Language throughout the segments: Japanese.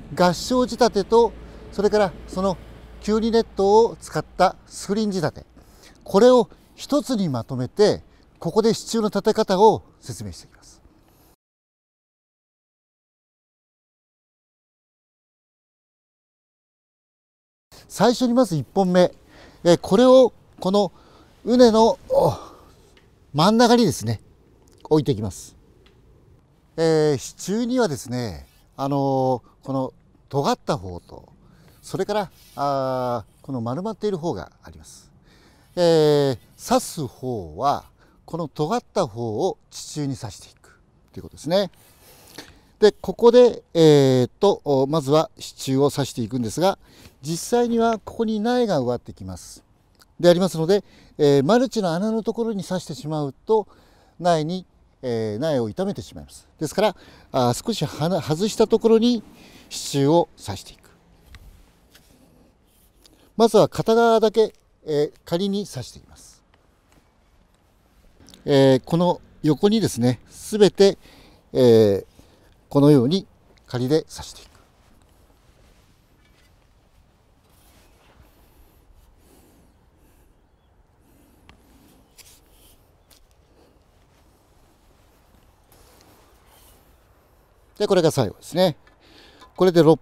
合掌仕立てと、それからそのキュウリネットを使ったスクリーン仕立て、これを一つにまとめて、ここで支柱の立て方を説明していきます。最初にまず1本目、これをこの畝の真ん中にですね置いていきます。支柱にはですね、この尖った方と、それからこの丸まっている方があります。刺す方はこの尖った方を支柱に刺していくということですね。でここで、まずは支柱を刺していくんですが、実際にはここに苗が植わってきますでありますので、マルチの穴のところに刺してしまうと苗を傷めてしまいます。ですから少し外したところに支柱を刺していく。まずは片側だけ、仮に刺していきます。この横にですね、すべて、このように仮で刺していく。でこれが最後ですね。これで6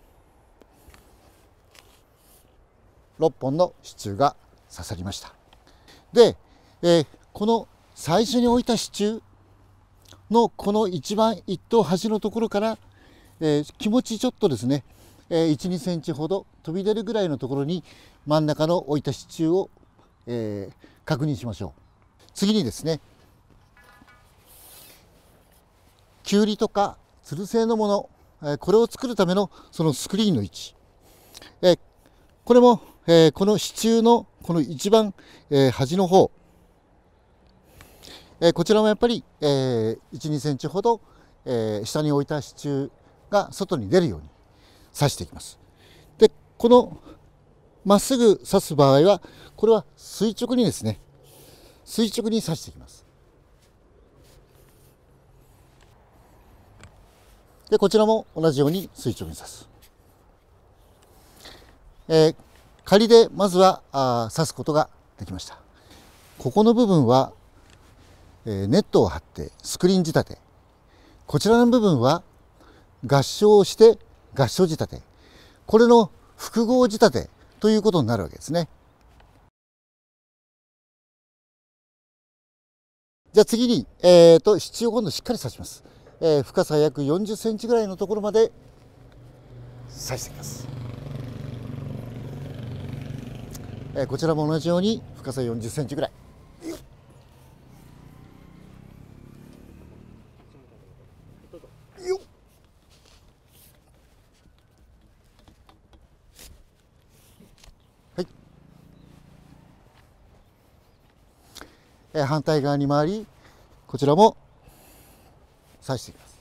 本の支柱が刺さりました。で、この最初に置いた支柱のこの一番一等端のところから、気持ちちょっとですね、1、2センチほど飛び出るぐらいのところに真ん中の置いた支柱を、確認しましょう。次にですね、きゅうりとかつる製のもの、これを作るためのそのスクリーンの位置、これも、この支柱のこの一番、端の方、こちらもやっぱり、1、2センチほど、下に置いた支柱が外に出るように刺していきます。でこのまっすぐ刺す場合は、これは垂直にですね、垂直に刺していきます。でこちらも同じように垂直に刺す。仮でまずは刺すことができました。ここの部分は、ネットを張ってスクリーン仕立て、こちらの部分は合掌をして合掌仕立て、これの複合仕立てということになるわけですね。じゃあ次に、支柱を今度しっかり刺します。深さ約40センチぐらいのところまで刺していきます。こちらも同じように深さ40センチぐらい。はい、反対側に回り、こちらも刺していきます。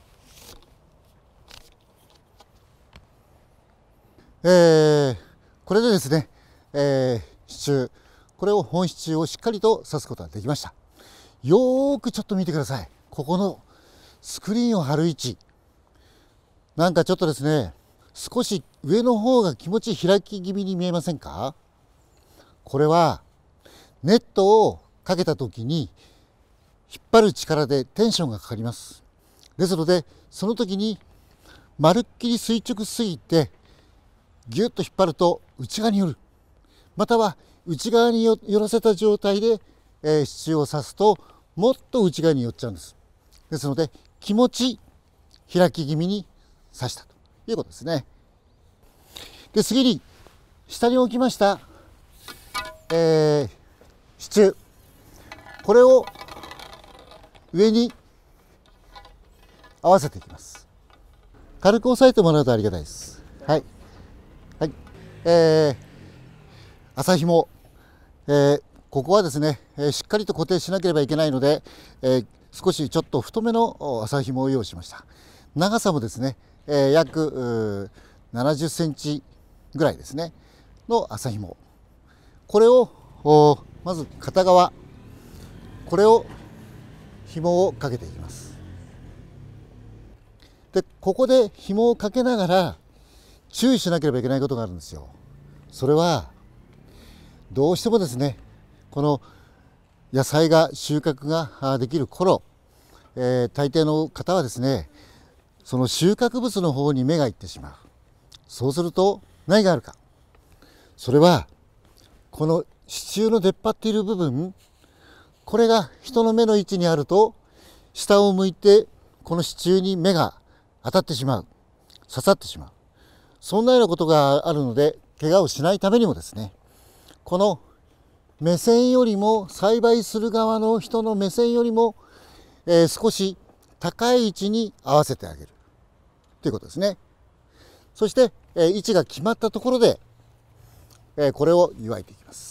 これでですね、支柱、これを本支柱をしっかりと刺すことができました。よーくちょっと見てください。ここのスクリーンを貼る位置、なんかちょっとですね、少し上の方が気持ち開き気味に見えませんか？これはネットをかけた時に引っ張る力でテンションがかかります。ですのでその時にまるっきり垂直すぎてギュッと引っ張ると内側に寄る、または内側に寄らせた状態で、支柱を刺すともっと内側に寄っちゃうんです。ですので気持ち開き気味に刺したということですね。で次に下に置きました、支柱、これを上に合わせていきます。軽く押さえてもらうとありがたいです。はい、はい、麻紐、ここはですね、しっかりと固定しなければいけないので、少しちょっと太めの麻紐を用意しました。長さもですね、約70センチぐらいですねの麻紐、これをまず片側、これを紐をかけていきます。でここで紐をかけながら注意しなければいけないことがあるんですよ。それはどうしてもですね、この野菜が収穫ができる頃、大抵の方はですね、その収穫物の方に目がいってしまう。そうすると何があるか。それはこの支柱の出っ張っている部分、これが人の目の位置にあると、下を向いてこの支柱に目が当たってしまう、刺さってしまう、そんなようなことがあるので、怪我をしないためにもですね、この目線よりも、栽培する側の人の目線よりも、少し高い位置に合わせてあげるということですね。そして、位置が決まったところで、これを湯がいていきます。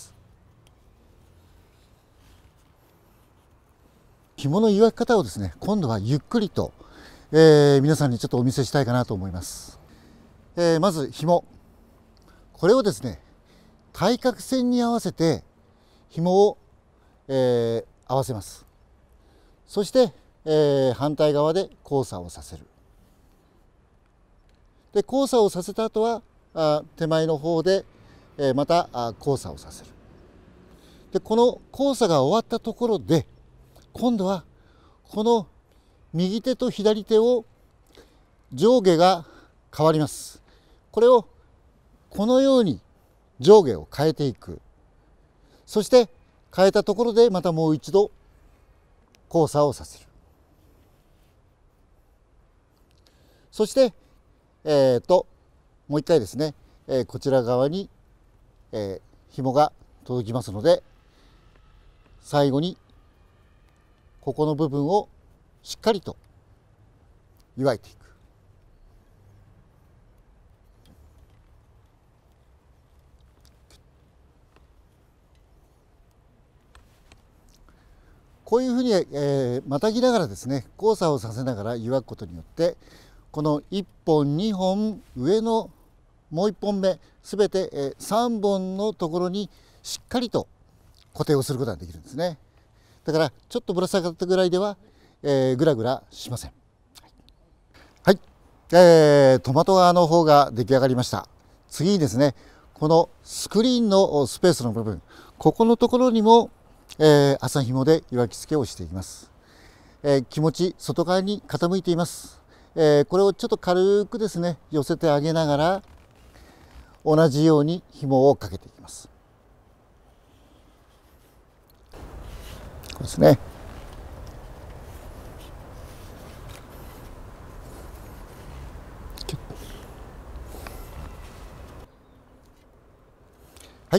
紐の湯がき方をですね、今度はゆっくりと、皆さんにちょっとお見せしたいかなと思います。まず紐、これをですね、対角線に合わせて紐を、合わせます。そして、反対側で交差をさせる。で、交差をさせた後は手前の方で、また交差をさせる。で、この交差が終わったところで、今度はこの右手と左手を上下が変わります。これをこのように上下を変えていく。そして変えたところでまたもう一度交差をさせる。そして、もう一回ですね、こちら側に、紐が届きますので、最後にここの部分をしっかりと湯がいていく。こういうふうに、またぎながらですね、交差をさせながら湯がくことによって、この1本2本上のもう1本目すべて3本のところにしっかりと固定をすることができるんですね。だからちょっとぶら下がったぐらいでは、ぐらぐらしません。はい、トマト側の方が出来上がりました。次にですね、このスクリーンのスペースの部分、ここのところにも、麻紐で湯がき付けをしていきます。気持ち外側に傾いています。これをちょっと軽くですね寄せてあげながら、同じように紐をかけていきます。こうですね。はい、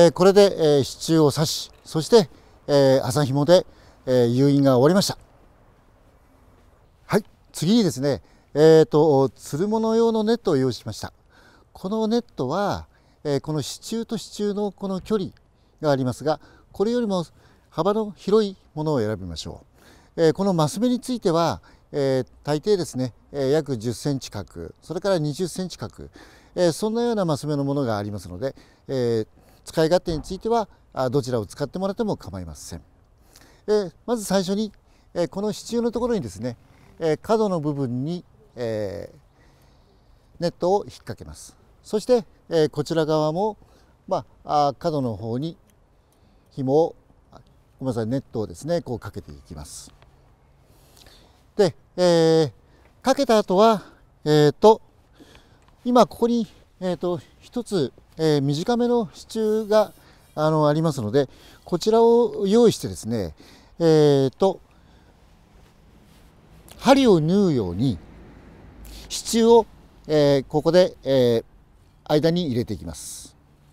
これで、支柱を刺し、そして、麻紐で、誘引が終わりました。はい、次にですね、つるもの用のネットを用意しました。このネットは、この支柱と支柱のこの距離がありますが、これよりも幅の広いものを選びましょう。このマス目については、大抵ですね、約10センチ角、それから20センチ角、そんなようなマス目のものがありますので、使い勝手についてはどちらを使ってもらっても構いません。まず最初に、この支柱のところにですね、角の部分に、ネットを引っ掛けます。そして、こちら側も、角の方に紐を、ごめんなさい、ネットをですねこうかけていきます。で、かけた後は、今ここに、一つ、短めの支柱がありますので、こちらを用意してですね、針を縫うように支柱を、ここで、間に入れていきます。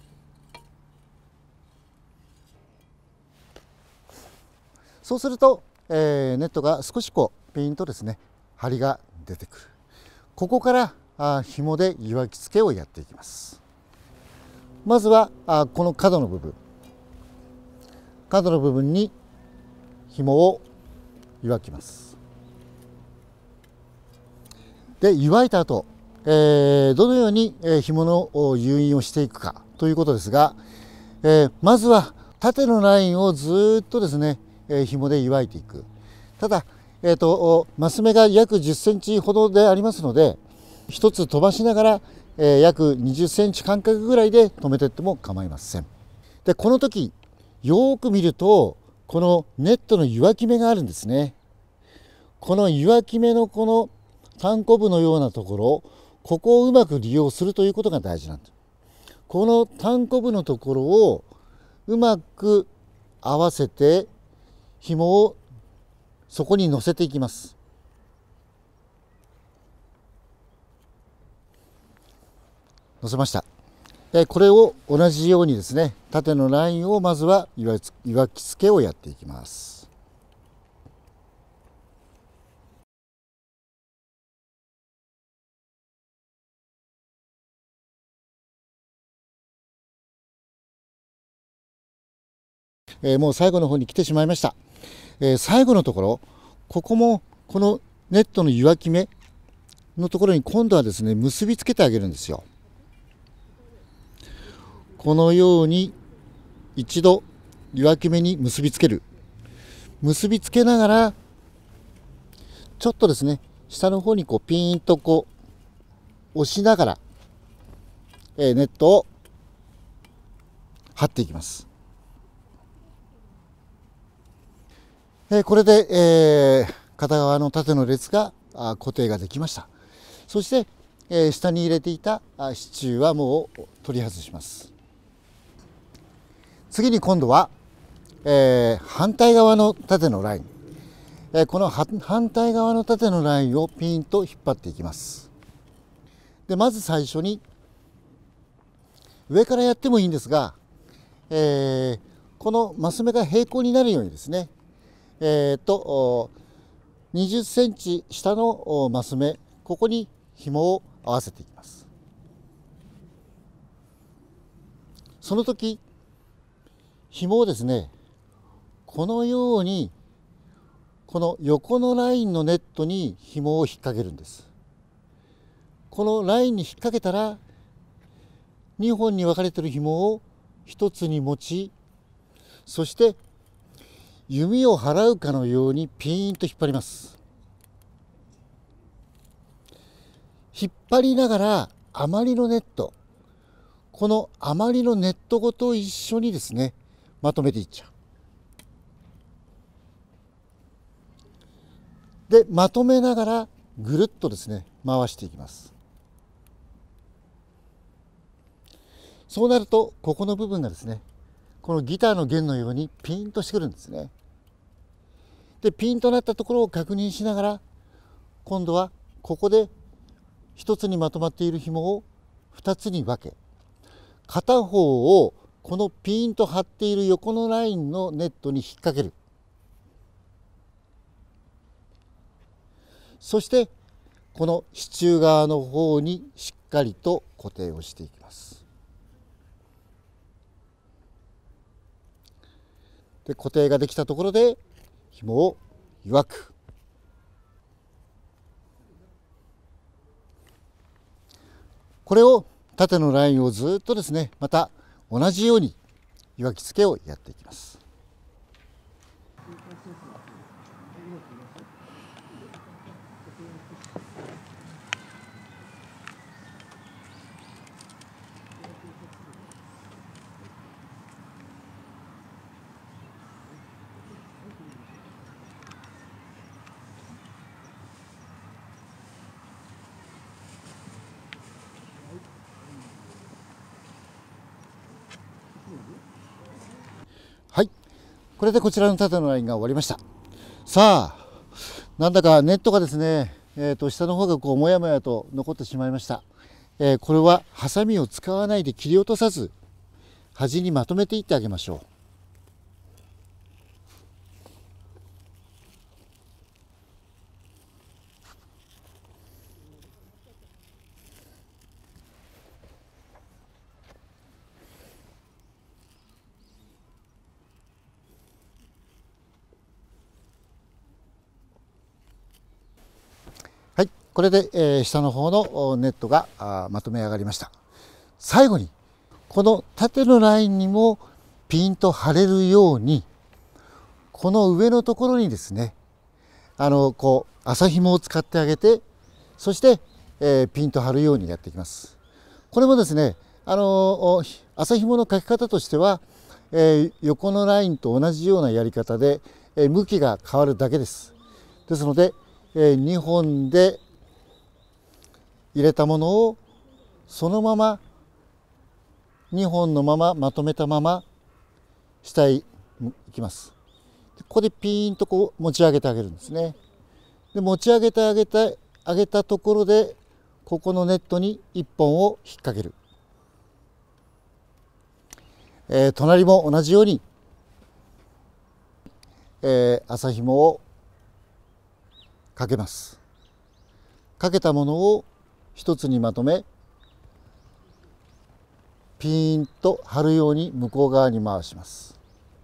そうすると、ネットが少しこうピンとですね針が出てくる。ここから紐で湯がき付けをやっていきます。まずはこの角の部分に紐を湯がきます。で、湯がいた後、どのように紐の誘引をしていくかということですが、まずは縦のラインをずっとですね紐で湯がいていく。ただ、マス目が約10センチほどでありますので、一つ飛ばしながら約20センチ間隔ぐらいで止めていっても構いません。でこの時よーく見るとこのネットの岩き目があるんですね。この岩き目のこの単コブのようなところ、ここをうまく利用するということが大事なんです。この単コブのところをうまく合わせて紐をそこに乗せていきます。乗せました。これを同じようにですね、縦のラインをまずは岩き付けをやっていきます。もう最後の方に来てしまいました。最後のところ、ここもこのネットの岩き目のところに今度はですね、結びつけてあげるんですよ。このように一度岩き目に結びつける。結びつけながらちょっとですね、下の方にこうピーンとこう押しながら、ネットを張っていきます。これで、片側の縦の列が固定ができました。そして、下に入れていた支柱はもう取り外します。次に今度は、反対側の縦のライン、この反対側の縦のラインをピンと引っ張っていきます。でまず最初に上からやってもいいんですが、このマス目が平行になるようにですね、20センチ下のマス目、ここに紐を合わせていきます。その時紐をですね、このようにこの横のラインのネットに紐を引っ掛けるんです。このラインに引っ掛けたら2本に分かれている紐を1つに持ち、そして弓を払うかのようにピーンと引っ張ります。引っ張りながら余りのネット、この余りのネットごと一緒にですね、まとめていっちゃう。でまとめながらぐるっとですね回していきます。そうなるとここの部分がですね、このギターの弦のようにピンとしてくるんですね。でピンとなったところを確認しながら、今度はここで一つにまとまっている紐を2つに分け、片方をこのピンと張っている横のラインのネットに引っ掛ける。そしてこの支柱側の方にしっかりと固定をしていきます。で固定ができたところで紐を弱く、これを縦のラインをずっとですね、また同じように岩き付けをやっていきます。はい、これでこちらの縦のラインが終わりました。さあ、なんだかネットがですね、下の方がこうもやもやと残ってしまいました。これはハサミを使わないで切り落とさず、端にまとめていってあげましょう。はい、これで、下の方のネットがまとめ上がりました。最後にこの縦のラインにもピンと張れるように、この上のところにですね、こう麻紐を使ってあげて、そして、ピンと張るようにやっていきます。 これもですね、麻紐のかけ方としては、横のラインと同じようなやり方で、向きが変わるだけです。ですので、2本で入れたものをそのまま2本のまままとめたまま下へ行きます。ここでピーンとこう持ち上げてあげるんですね。で持ち上げてあげたところで、ここのネットに1本を引っ掛ける。隣も同じように、麻紐をかけます。かけたものを一つにまとめ、ピーンと張るように向こう側に回します。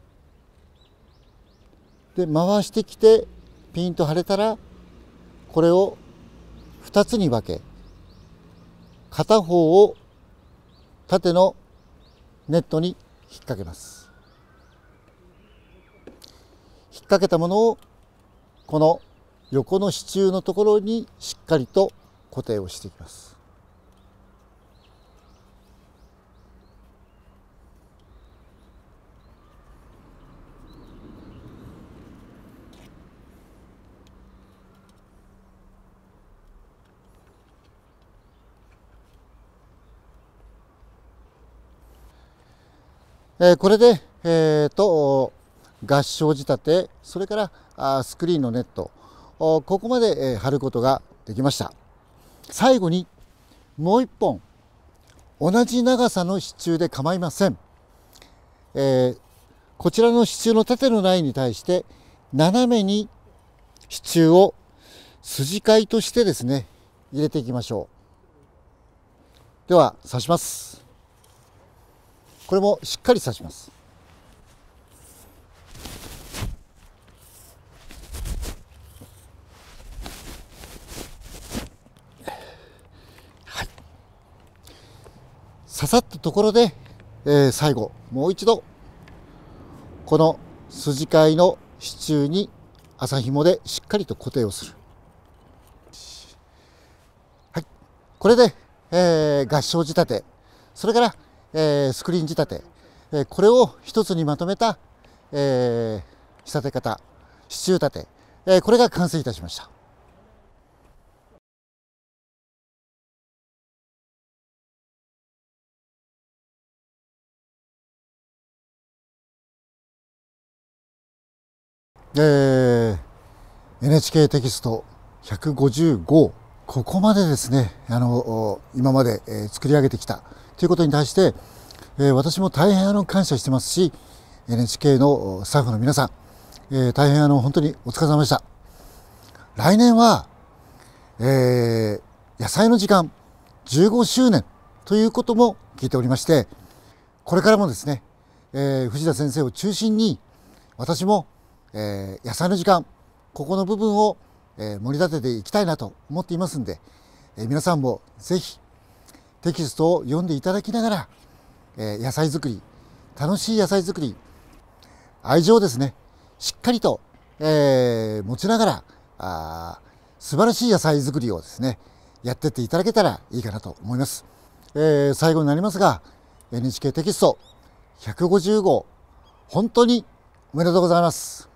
で回してきてピーンと張れたら、これを2つに分け、片方を縦のネットに引っ掛けます。引っ掛けたものをこの横の支柱のところにしっかりと固定をしていきます。これで、合掌仕立て、それからスクリーンのネット、ここまで貼ることができました。最後にもう一本同じ長さの支柱で構いません。こちらの支柱の縦のラインに対して斜めに支柱を筋交いとしてですね、入れていきましょう。では刺します。これもしっかり刺します。はい、刺さったところで、最後もう一度この筋交いの支柱に麻紐でしっかりと固定をする。はい、これで、合掌仕立て、それからスクリーン仕立て、これを一つにまとめた、仕立て方、支柱立て、これが完成いたしました。NHK テキスト155、ここまでですね、今まで、作り上げてきたということに対して、私も大変感謝してますし、 NHK のスタッフの皆さん、大変本当にお疲れ様でした。来年は、野菜の時間15周年ということも聞いておりまして、これからもですね、藤田先生を中心に私も、野菜の時間、ここの部分を、盛り立てていきたいなと思っていますんで、皆さんもぜひテキストを読んでいただきながら、野菜作り、楽しい野菜作り、愛情をですね、しっかりと、持ちながら素晴らしい野菜作りをですね、やってっていただけたらいいかなと思います。最後になりますが、 NHK テキスト150号、本当におめでとうございます。